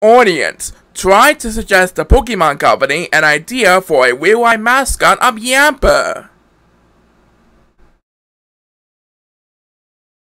Audience, try to suggest the Pokemon Company an idea for a real-life mascot of Yamper.